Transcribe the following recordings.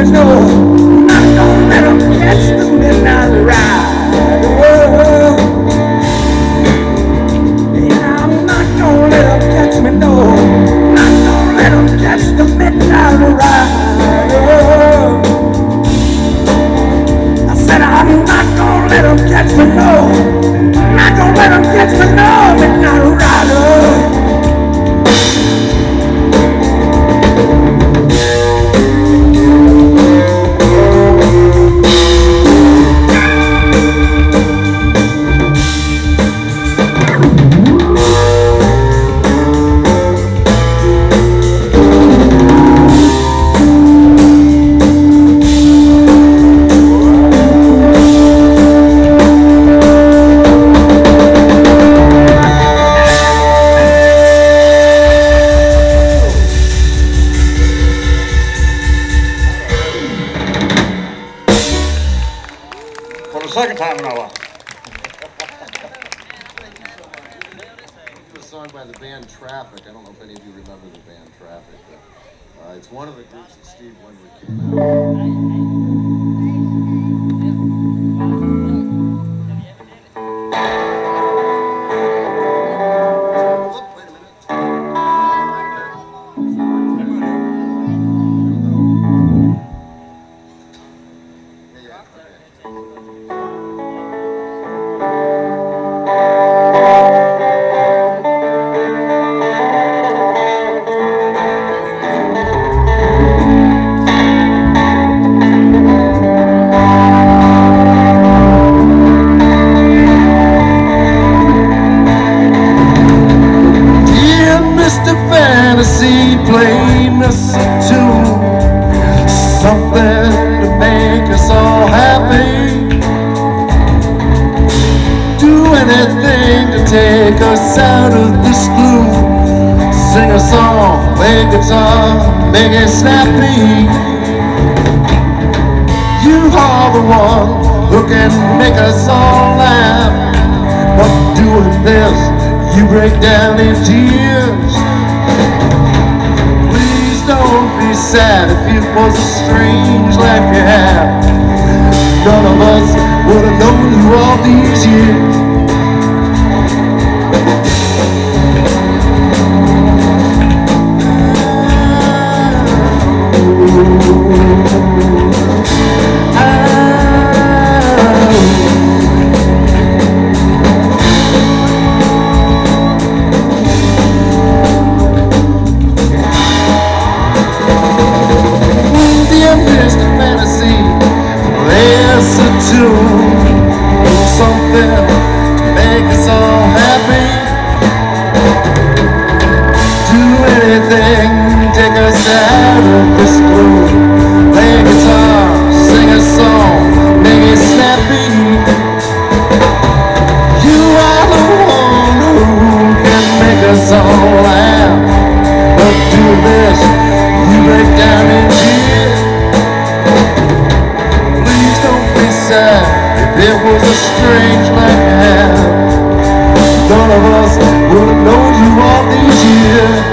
no, I'm not gonna let them catch the midnight ride. Whoa. Yeah, I'm not gonna let them catch me, no. I'm not gonna let them catch the midnight ride. Whoa. I said I'm not gonna let them catch me, no. I'm not gonna let them catch me, no, midnight rider. Second time in our life. It was a song by the band Traffic. I don't know if any of you remember the band Traffic, but it's one of the groups that Steve Winwood came out. Playing us a tune, something to make us all happy. Do anything to take us out of this gloom. Sing a song, play guitar, make it snappy. You are the one who can make us all laugh. But doing this, you break down in tears. Don't be sad if it was a strange life you had. None of us would have known you all these years. Something to make us all happy. Do anything, take us out of this gloom. Play guitar, sing a song, make it snappy. You are the one who can make us all laugh. But do this, you break down in tears. Please don't be sad. It was a strange life you had. None of us would have known you all these years.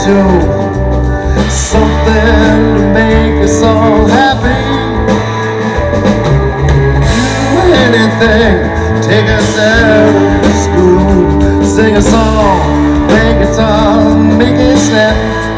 tune, something to make us all happy. Do anything, take us out of school, sing a song, play guitar, make it snap.